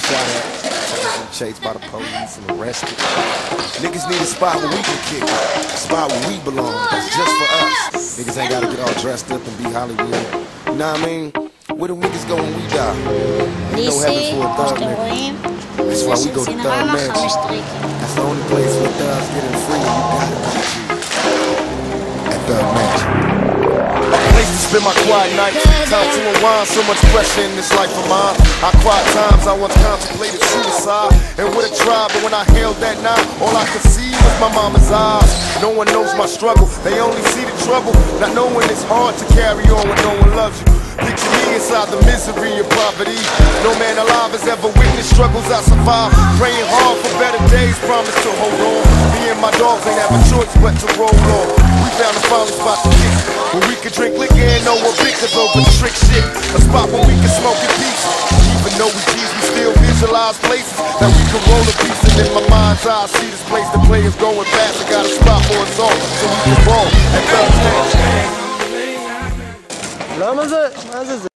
shot at, chased by the police and arrested. Niggas need a spot where we can kick it, a spot where we belong, that's just for us. Niggas ain't gotta get all dressed up and be Hollywood. You know what I mean? Where the niggas go when we die? You know heaven's for a thug nigga. That's why we go to Thug Mansion. That's the only place where thugs getting free, and you gotta come to at Thug Mansion. Place to spend my quiet nights, time to unwind, so much pressure in this life of mine. I quiet times, I once contemplated suicide and would have tried, but when I held that knife, all I could see was my mama's eyes. No one knows my struggle, they only see the trouble, not knowing it's hard to carry on when no one loves you. Picture me inside the misery of poverty. No man alive has ever witnessed struggles I survived. Praying hard for better days, promise to hold on. Me and my dogs ain't have a choice but to roll on. We found a final spot to kick, where we could drink liquor and no one bickers over trick shit. A spot where we can smoke in peace. Even though we G's, we still visualize places that we can roll a piece. And in my mind's eye, I see this place the players going fast. I got a spot for us all, so we can roll at Thug Mansion. لا ما زال